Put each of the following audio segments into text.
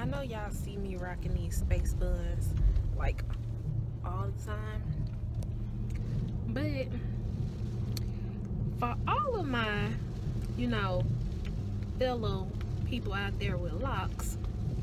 I know y'all see me rocking these space buns like all the time, but for all of my, you know, fellow people out there with locks,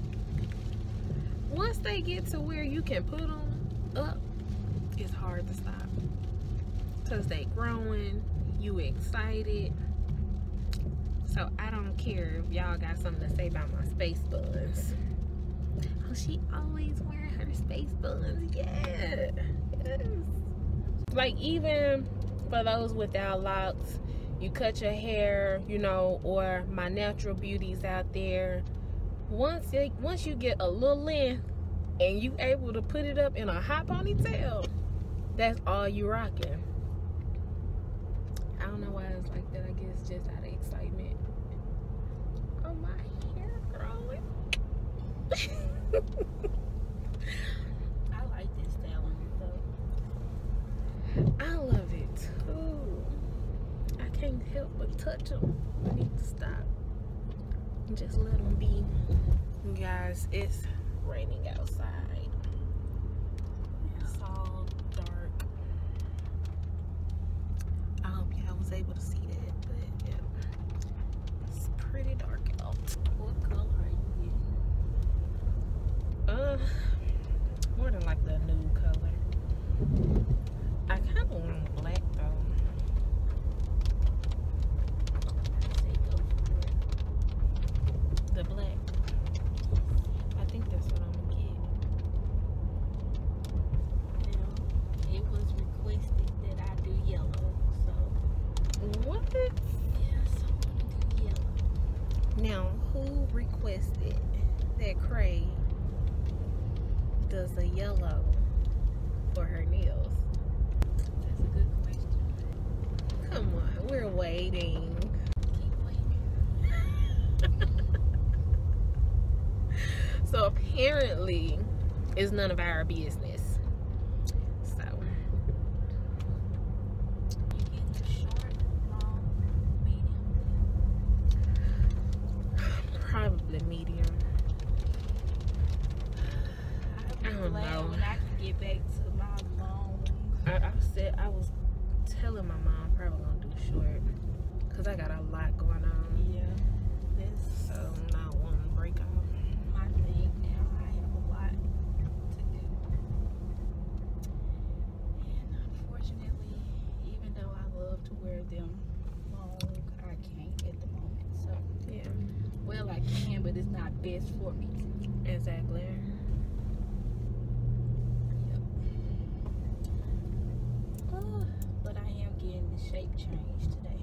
once they get to where you can put them up, it's hard to stop, because they growing, you excited. So I don't care if y'all got something to say about my space buns. Oh, she always wearing her space buns. Yeah. Yes. Like, even for those without locks, you cut your hair, you know, or my natural beauties out there, once you get a little length and you able to put it up in a hot ponytail, that's all you rocking. I don't know why it's like that. I guess just out of excitement. Oh, my hair growing. I like this style on you though. I love it too. I can't help but touch them. I need to stop and just let them be. You guys, it's raining outside. It's all dark. I hope y'all was able to see that, but yeah, it's pretty dark out. What color are you getting? More than like the nude color. I kind of want black though. I say go for it. The black. I think that's what I'm gonna get. Now, it was requested that I do yellow, so What? yes, I'm gonna do yellow. Now, who requested that Cray does a yellow for her nails? That's a good question. Come on, we're waiting. Keep waiting. So apparently, it's none of our business. So, You getting the short, long, medium? probably medium. I'll be don't glad know. when I can get back to my long. I was telling my mom I'm probably gonna do short, because I got a lot going on. Yeah, that's So not wanting to break off. my thing now. I have a lot to do. And unfortunately, even though I love to wear them long, I can't at the moment. So, Yeah, well, I can, but it's not best for me. exactly. Yep. But I am getting the shape change today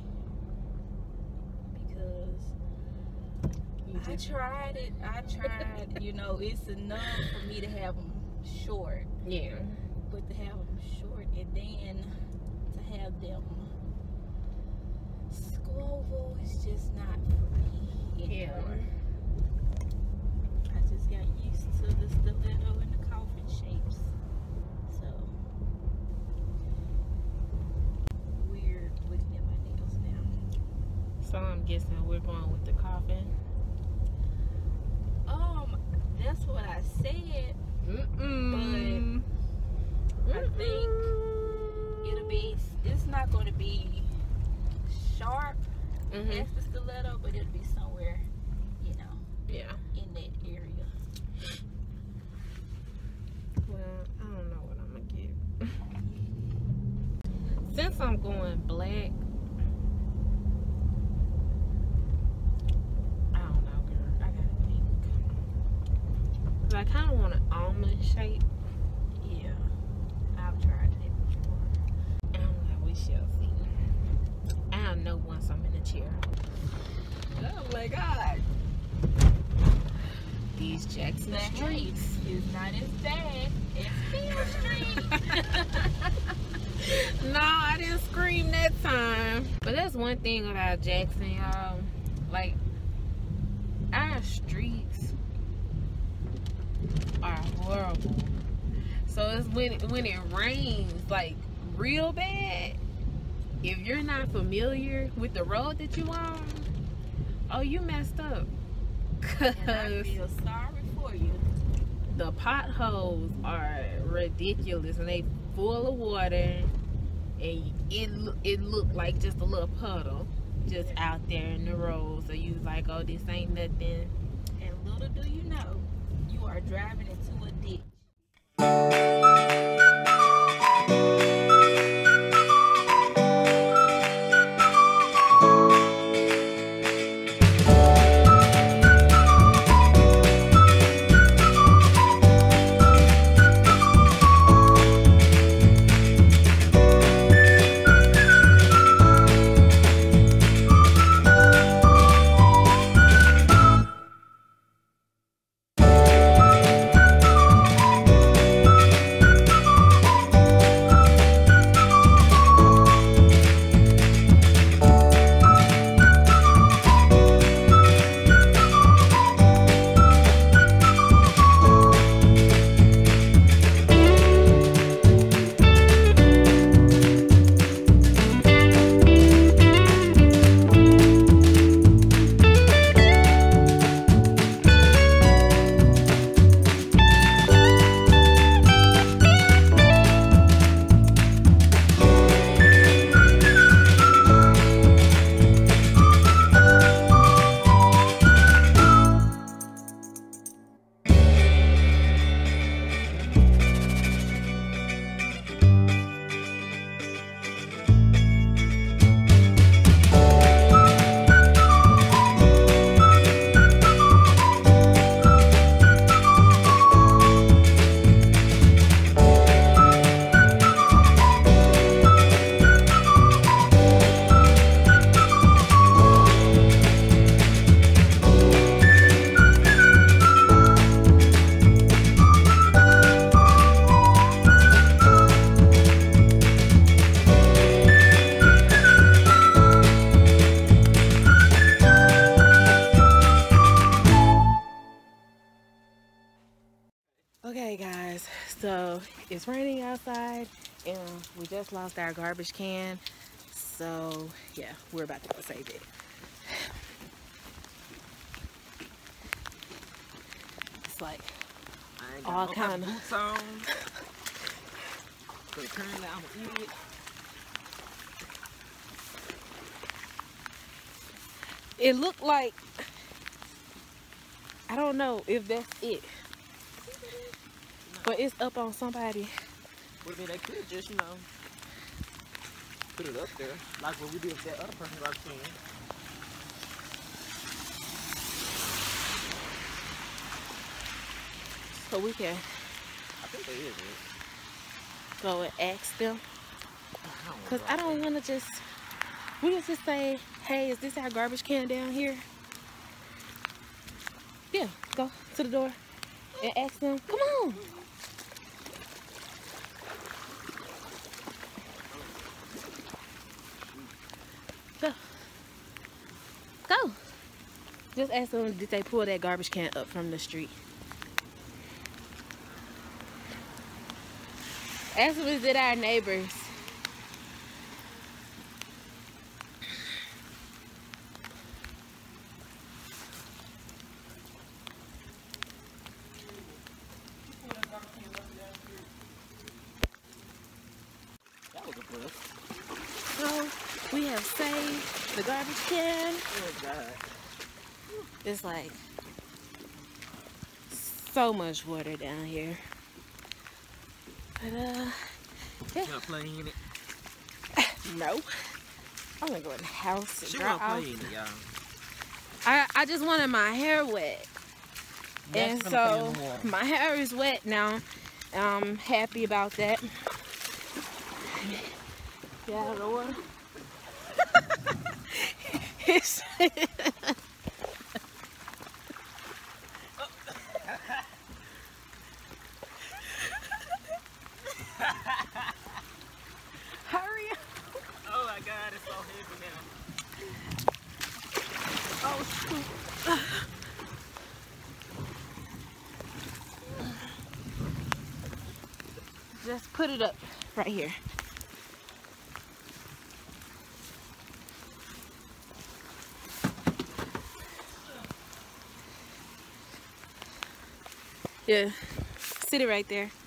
because I tried it. You know, it's enough for me to have them short, Yeah. but to have them short and then to have them squoval is just not for me anymore. I just got used to the stiletto and the coffin shapes. So weird looking at my nails now. So I'm guessing we're going with the coffin. That's what I said. Mm-mm. I think it's not going to be sharp as the stiletto, but it'll be somewhere, you know, Yeah. in that area. Well, I don't know what I'm gonna get. Since I'm going black, I don't know, girl. I gotta think. 'Cause I kind of want an almond shape. Yeah, I've tried that before. I don't know. We shall see. I'll know once I'm in the chair. Oh my God. These Jackson The streets. hate is not as bad as Field Street. No, I didn't scream that time. But that's one thing about Jackson, y'all. Like, our streets are horrible. So it's when it rains, like, real bad, if you're not familiar with the road that you on, oh, you messed up. And I feel sorry for for you. The potholes are ridiculous, and they full of water, and it looked like just a little puddle just out there in the road. So you was like, oh, this ain't nothing. And little do you know, you are driving into a ditch. Okay guys, so it's raining outside and we just lost our garbage can, so yeah, we're about to go save it. It's like all kind of boots on. So currently I'm an idiot. It looked like, I don't know if that's it, but it's up on somebody. Well, I mean, they could just, you know, put it up there, like what we did with that other person got can. So we can I think they is it. go and ask them. Because I don't want to just, we can just say, hey, is this our garbage can down here? Yeah, go to the door and ask them, come on. Go. Go. Just ask them, did they pull that garbage can up from the street? Ask them, is it our neighbors? That was a bust. So we have saved the garbage can. Oh God. It's like so much water down here. But yeah. You not playing in it? No. I'm gonna go in the house and She dry won't off. play in it, y'all. I just wanted my hair wet. And so my hair is wet now. I'm happy about that. Get out of the water. Hurry up. Oh my God, it's so heavy now. Oh, shoot. Just put it up right here. Yeah. Sit it right there.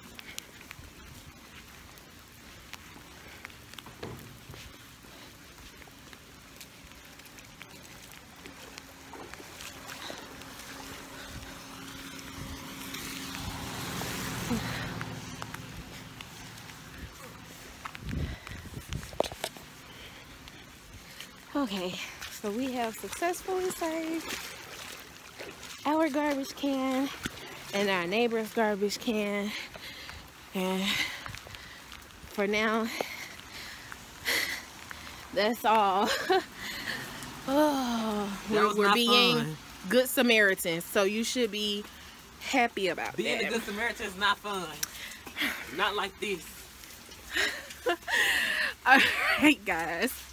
Okay, so we have successfully saved our garbage can and our neighbor's garbage can, and for now that's all. Oh, we're being fun. good Samaritans, so you should be happy about Being that. a good Samaritan is not fun. Not like this. All right, guys.